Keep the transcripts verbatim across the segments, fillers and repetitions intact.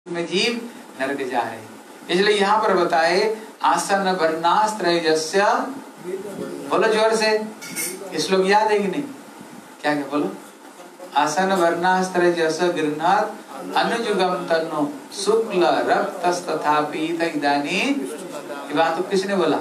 में जीव नरक जा रहे। इसलिए यहाँ पर बताए आसन वर्णास्त्रयस्य, बोलो जोर से, श्लोक याद है कि नहीं? क्या क्या बोलो? आसन वर्णास्त्रयस्य गृह्णात अनुजुगम तन्नो शुक्ल रक्तस्तथा पीत इदानी। ये बात तो किसने बोला?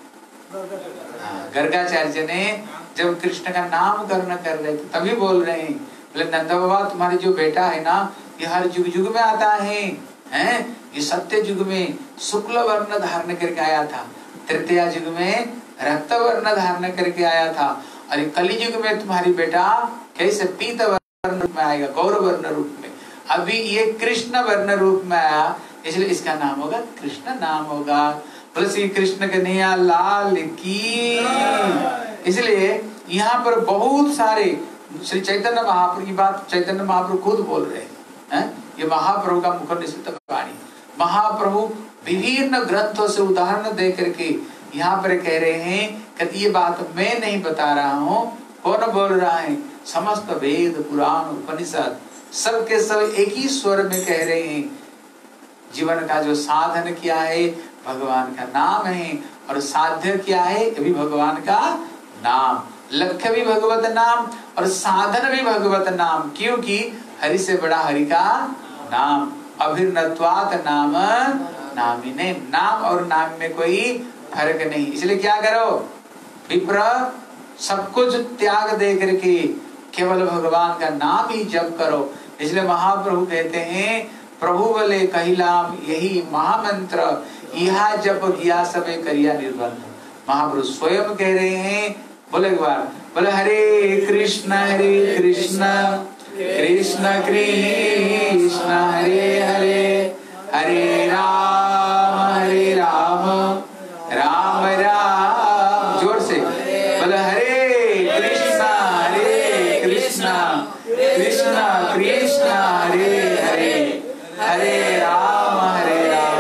गर्गाचार्य ने जब कृष्ण का नाम करण कर रहे थे तभी बोल रहे हैं, बोले नंद बाबा तुम्हारे जो बेटा है ना ये हर युग युग में आता है, हैं? ये सत्य युग में शुक्ल वर्ण धारण करके आया था, तृतीया युग में रक्त वर्ण धारण करके आया था, और कलि युग में तुम्हारी बेटा कैसे पीत वर्ण रूप में आएगा, गौर वर्ण रूप में। अभी ये कृष्ण वर्ण रूप में आया, इसलिए इसका नाम होगा कृष्ण नाम होगा। बोले श्री कृष्ण कन्हैया लाल की। इसलिए यहाँ पर बहुत सारे श्री चैतन्य महाप्रभु की बात चैतन्य महाप्रभु खुद बोल रहे हैं, ये महाप्रभु का मुख निश्चित वाणी। महाप्रभु विभिन्न ग्रंथों से उदाहरण दे करके यहाँ पर कह रहे हैं कि ये बात मैं नहीं बता रहा हूँ, कौन बोल रहा है? समस्त वेद पुराण उपनिषद सब के सब एक ही स्वर में कह रहे हैं, जीवन का जो साधन किया है भगवान का नाम है, और साध्य क्या है? ये भी भगवान का नाम, लक्ष्य भी भगवत नाम और साधन भी भगवत नाम, क्योंकि हरि से बड़ा हरि का नाम। अभिन्नत्वात् नाम नामिने, नाम और नाम में कोई फर्क नहीं। इसलिए क्या करो, विप्र सब कुछ त्याग दे करके केवल भगवान का नाम ही जप करो। इसलिए महाप्रभु कहते हैं प्रभु बोले कहिलाम यही महामंत्र, यह जप किया सबे करिया निर्बंध। महाप्रभु स्वयं कह रहे हैं, बोले एक बार, बोले हरे कृष्ण हरे कृष्ण कृष्ण कृष्ण हरे हरे, हरे राम हरे राम राम राम, जोर से बोले हरे कृष्ण हरे कृष्ण कृष्ण कृष्ण हरे हरे, हरे राम हरे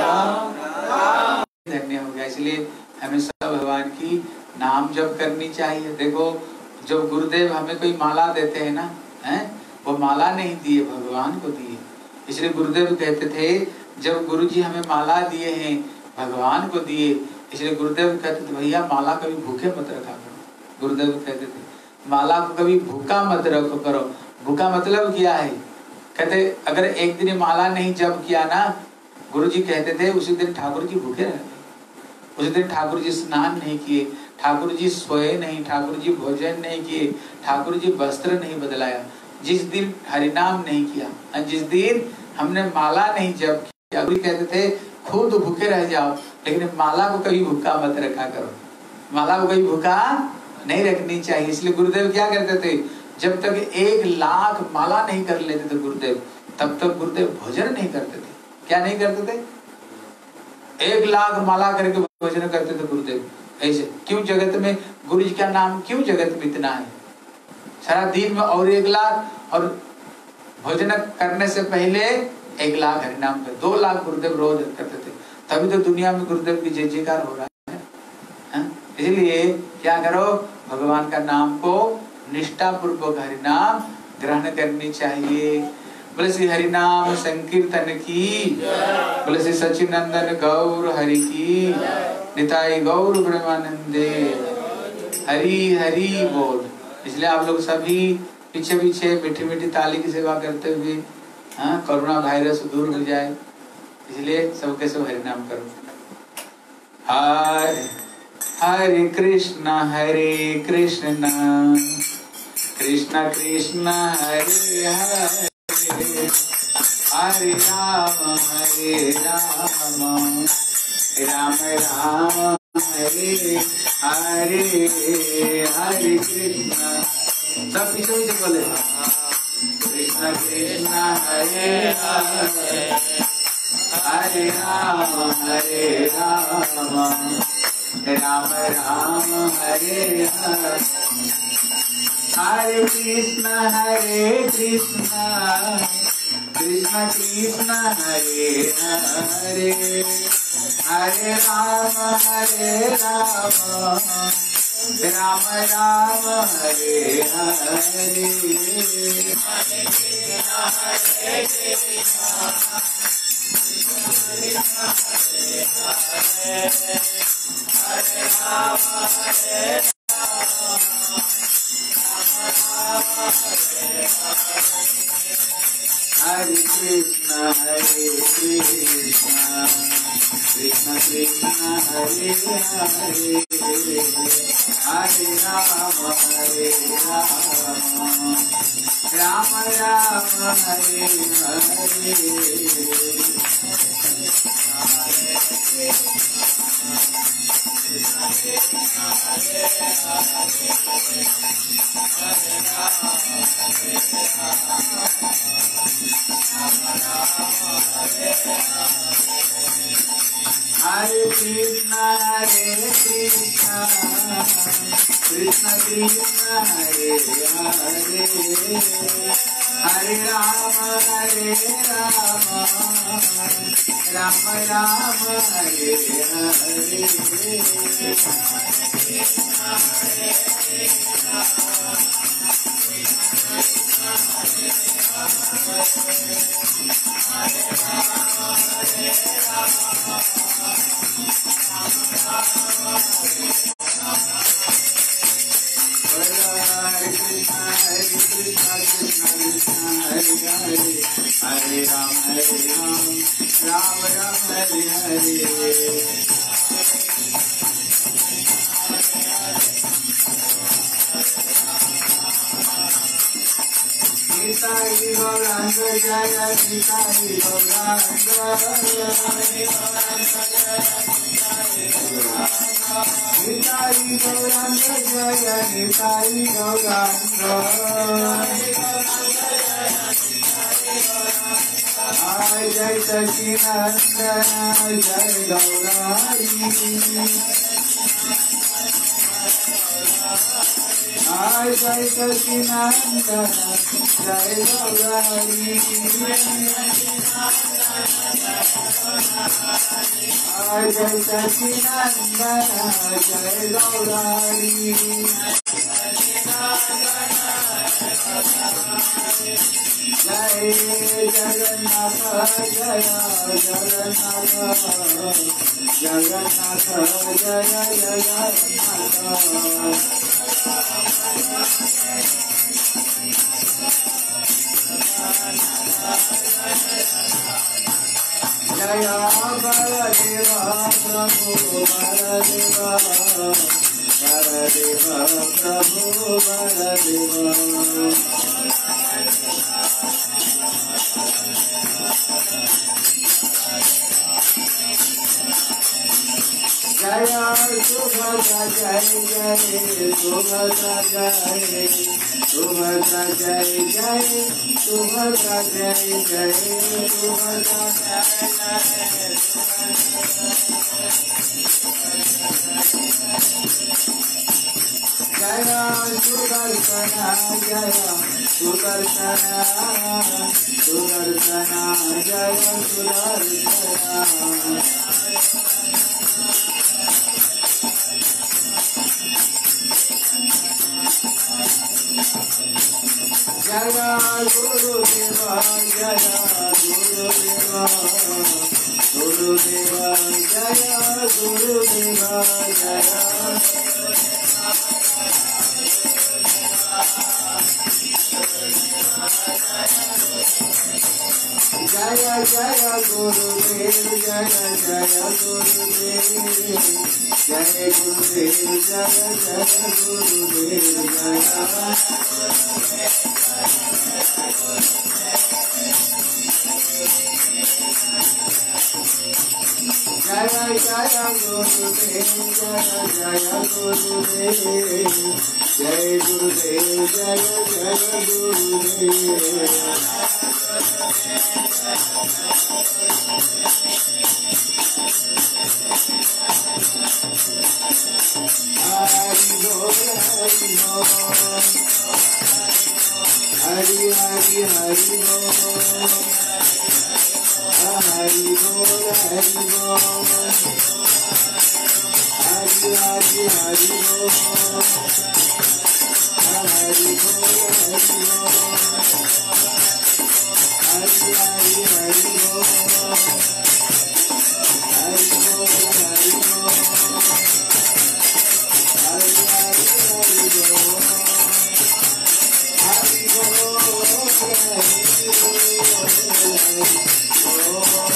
राम। धन्य हो गया। इसलिए हमेशा भगवान की नाम जप करनी चाहिए। देखो जब गुरुदेव हमें कोई माला देते हैं ना, हैं, वो माला नहीं दिए, भगवान को दिए। इसलिए गुरुदेव कहते थे जब गुरुजी हमें माला दिए हैं भगवान को दिए, इसलिए गुरुदेव कहते थे भैया माला कभी भूखे मत रखा करो। गुरुदेव कहते थे माला को कभी भूखा मत रखो करो। भूखा मतलब क्या है? कहते अगर एक दिन माला नहीं जप किया ना, गुरुजी कहते थे उसी दिन ठाकुर जी भूखे रहते, उसी दिन ठाकुर जी स्नान नहीं किए, ठाकुर जी सोए नहीं, ठाकुर जी भोजन नहीं किए, ठाकुर जी वस्त्र नहीं बदलाया। जिस दिन हरिनाम नहीं किया, जिस दिन हमने माला नहीं जप किया, गुरु कहते थे खुद भूखे रह जाओ लेकिन माला को कभी भूखा मत रखा करो। माला को कभी भूखा नहीं रखनी चाहिए। इसलिए गुरुदेव क्या करते थे, जब तक एक लाख माला नहीं कर लेते थे गुरुदेव, तब तक गुरुदेव भोजन नहीं करते थे। क्या नहीं करते थे? एक लाख माला करके भोजन करते थे गुरुदेव। ऐसे क्यों? जगत में गुरु जी का नाम क्यों जगत में इतना है? सारा दिन में और एक लाख, और भोजन करने से पहले एक लाख हरिनाम कर, दो लाख गुरुदेव रोज करते थे। तभी तो दुनिया में गुरुदेव की जय जयकार हो रहा है। इसलिए क्या करो, भगवान का नाम को निष्ठा पूर्वक हरिनाम ग्रहण करनी चाहिए। बोले श्री हरिनाम संकीर्तन की, बोले श्री सच्चिदानंद गौर हरि की, निताई गौर ब्रह्मानंदे, हरि हरि बोल। इसलिए आप लोग सभी पीछे पीछे मीठी मीठी ताली की सेवा करते हुए, हाँ, कोरोना वायरस दूर हो जाए, इसलिए सबके सब हरिनाम करो। हरे हरे कृष्ण हरे कृष्ण कृष्ण कृष्ण हरे हरे, हरे राम हरे राम राम राम हरे हरे, हरे कृष्ण। सब पीछे पीछे बोले कृष्ण कृष्ण हरे हरे, हरे राम हरे राम राम राम हरे हरे, हरे कृष्ण हरे कृष्ण कृष्ण कृष्ण हरे हरे, हरे राम हरे राम राम राम हरे हरे, हरे कृष्ण हरे Krishna Hare Krishna, Hare Krishna, Krishna Krishna, Hare Hare, Hare Rama, Hare Rama, Rama Rama, Hare Hare. Hare Krishna, Hare Krishna, Krishna Krishna, Hare Hare, Hare Rama, Hare Rama, Rama Rama, Hare Hare. Hare Ram, Hare Ram, Ram Ram, Hare Hare. Nitai Gauranga Jaya, Nitai Gauranga, Nitai Gauranga Jaya, Nitai Gauranga. Jai Jai Sachinandana, Jai Gaurari. Jai Jai Sachinandana, Jai Gaurari. Jai Jai Sachinandana, Jai Gaurari. Jai Jagannath, Jaya Jagannath, Jagannath, Jaya Jagannath. Jaya Baladeva, Prabhu Baladeva, Baladeva, Prabhu Baladeva. Jaya Subhadra, Jai Jai Subhadra, Jai Subhadra, Jai Jai Subhadra, Jai Jai Subhadra, Jaya Sudarshana, Jaya Sudarshana, Sudarshana, Jaya Sudarshana. Jaya Guru Deva, Jaya Guru Deva, Guru Deva, Jaya Guru Deva, Jaya. Jaya Jaya Guru Dev, Jaya Jaya Guru Dev, Jaya Guru Dev, Jaya Jaya Guru Dev, Jaya. Jaya Jaya Guru Dev, Jaya Jaya Guru Dev, Jaya Guru Dev, Jaya Jaya Guru Dev. Hari Bol, Hari Bol, Hari Hari Hari Bol, Hari Bol, Hari Bol, Hari Hari Hari Bol, Hari Bol, Hari Bol, Hari Hari Hari Bol.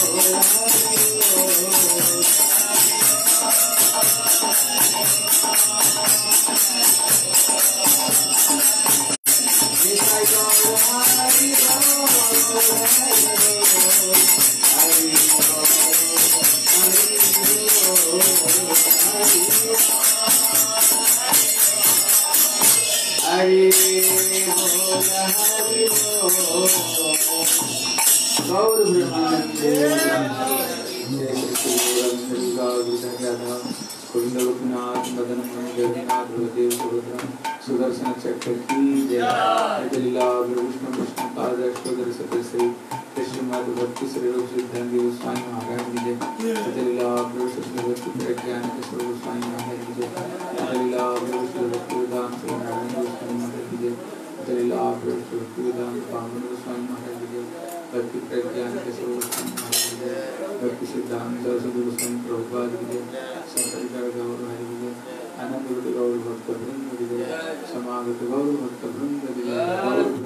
Sudarshan चक्र की जय। लीला विष्णु विष्णु पाद अष्टोत्तर सतश्री श्रीमद भक्ति श्री रूप सिद्धांति गोस्वामी महाराज की जय। लीला विष्णु भक्ति प्रज्ञान किशोर गोस्वामी महाराज की जय। लीला विष्णु भक्ति वेदांत नारायण गोस्वामी महाराज की जय। लीला विष्णु भक्ति वेदांत पावन गोस्वामी महाराज की जय। भक्ति प्रज्ञान किशोर गोस्वामी महाराज की जय। भक्ति सिद्धांत सरस्वती गोस्वामी प्रभुपाद की जय। संकरिका गौर हरि की जय। आनंद गौर भक्त वृंद की जय। समागत गौर भक्त वृंद की जय।